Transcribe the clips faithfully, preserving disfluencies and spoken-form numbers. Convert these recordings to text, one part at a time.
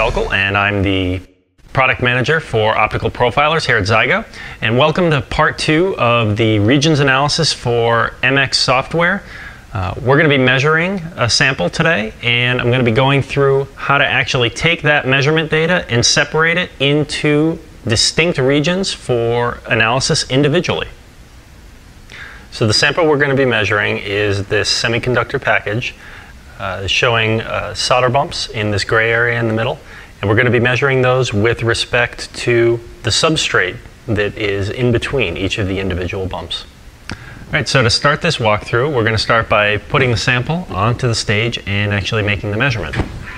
Untitled, and I'm the product manager for optical profilers here at Zygo. And welcome to part two of the regions analysis for M X software. Uh, we're going to be measuring a sample today, and I'm going to be going through how to actually take that measurement data and separate it into distinct regions for analysis individually. So the sample we're going to be measuring is this semiconductor package uh, showing uh, solder bumps in this gray area in the middle. And we're going to be measuring those with respect to the substrate that is in between each of the individual bumps. All right, so to start this walkthrough, we're going to start by putting the sample onto the stage and actually making the measurement.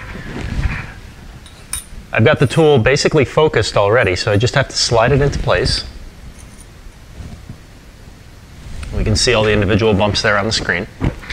I've got the tool basically focused already, so I just have to slide it into place. We can see all the individual bumps there on the screen.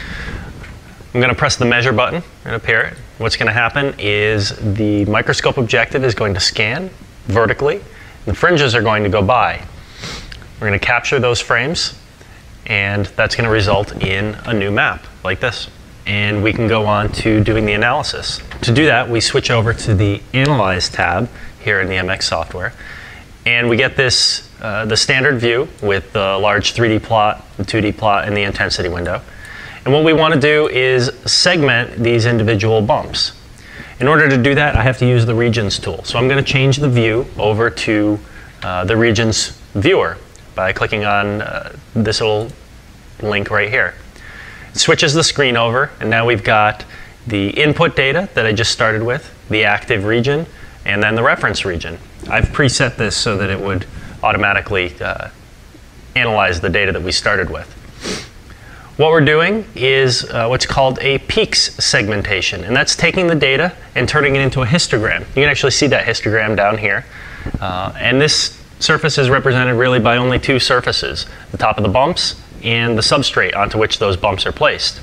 I'm going to press the measure button right up here. What's going to happen is the microscope objective is going to scan vertically. The fringes are going to go by. We're going to capture those frames, and that's going to result in a new map like this. And we can go on to doing the analysis. To do that, we switch over to the Analyze tab here in the M X software. And we get this, uh, the standard view with the large three D plot, the two D plot, and the intensity window. And what we want to do is segment these individual bumps. In order to do that, I have to use the Regions tool. So I'm going to change the view over to uh, the Regions viewer by clicking on uh, this little link right here. It switches the screen over, and now we've got the input data that I just started with, the active region, and then the reference region. I've preset this so that it would automatically uh, analyze the data that we started with. What we're doing is uh, what's called a peaks segmentation, and that's taking the data and turning it into a histogram. You can actually see that histogram down here. Uh, and this surface is represented really by only two surfaces, the top of the bumps and the substrate onto which those bumps are placed.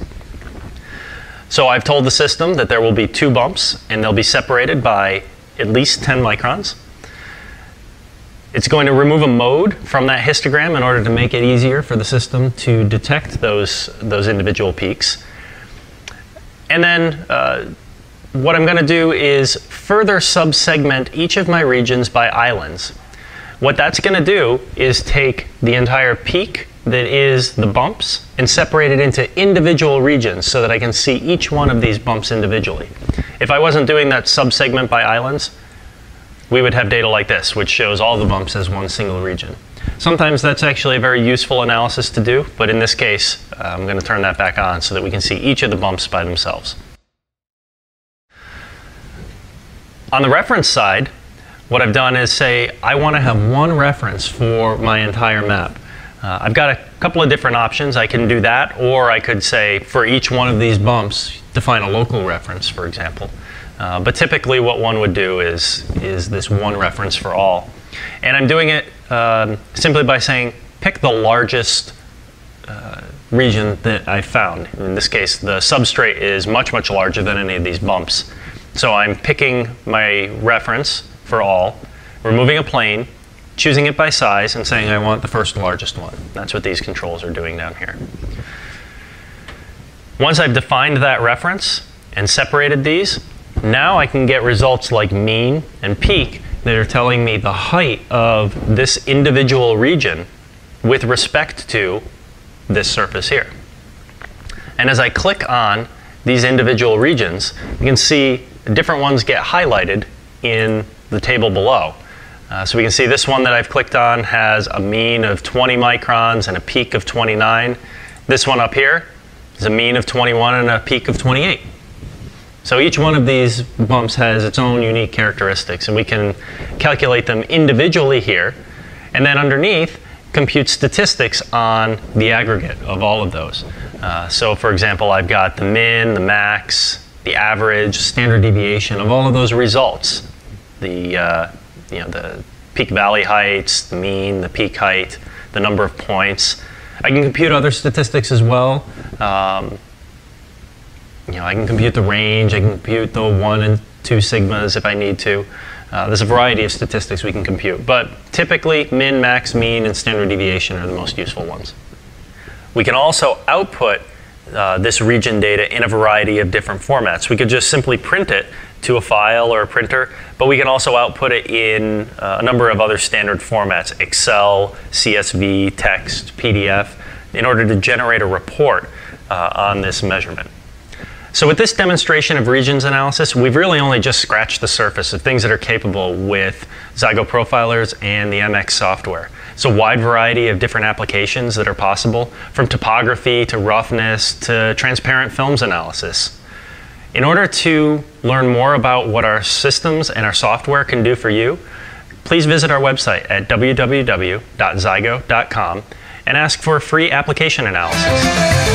So I've told the system that there will be two bumps, and they'll be separated by at least ten microns. It's going to remove a mode from that histogram in order to make it easier for the system to detect those, those individual peaks. And then uh, what I'm going to do is further subsegment each of my regions by islands. What that's going to do is take the entire peak that is the bumps and separate it into individual regions so that I can see each one of these bumps individually. If I wasn't doing that subsegment by islands, we would have data like this, which shows all the bumps as one single region. Sometimes that's actually a very useful analysis to do, but in this case, uh, I'm going to turn that back on so that we can see each of the bumps by themselves. On the reference side, what I've done is say, I want to have one reference for my entire map. Uh, I've got a couple of different options. I can do that, or I could say, for each one of these bumps, define a local reference, for example. Uh, but typically what one would do is, is this one reference for all. And I'm doing it um, simply by saying, pick the largest uh, region that I found. In this case, the substrate is much, much larger than any of these bumps. So I'm picking my reference for all, removing a plane, choosing it by size, and saying I want the first largest one. That's what these controls are doing down here. Once I've defined that reference and separated these, now I can get results like mean and peak that are telling me the height of this individual region with respect to this surface here. And as I click on these individual regions, you can see different ones get highlighted in the table below. Uh, so we can see this one that I've clicked on has a mean of twenty microns and a peak of twenty-nine. This one up here is a mean of twenty-one and a peak of twenty-eight. So each one of these bumps has its own unique characteristics, and we can calculate them individually here, and then underneath compute statistics on the aggregate of all of those. Uh, so for example, I've got the min, the max, the average, standard deviation of all of those results. The, uh, you know, the peak valley heights, the mean, the peak height, the number of points. I can compute other statistics as well. Um, You know, I can compute the range, I can compute the one and two sigmas if I need to. Uh, there's a variety of statistics we can compute, but typically min, max, mean, and standard deviation are the most useful ones. We can also output uh, this region data in a variety of different formats. We could just simply print it to a file or a printer, but we can also output it in uh, a number of other standard formats, Excel, C S V, text, P D F, in order to generate a report uh, on this measurement. So with this demonstration of regions analysis, we've really only just scratched the surface of things that are capable with Zygo Profilers and the M X software. It's a wide variety of different applications that are possible, from topography to roughness to transparent films analysis. In order to learn more about what our systems and our software can do for you, please visit our website at w w w dot zygo dot com and ask for a free application analysis.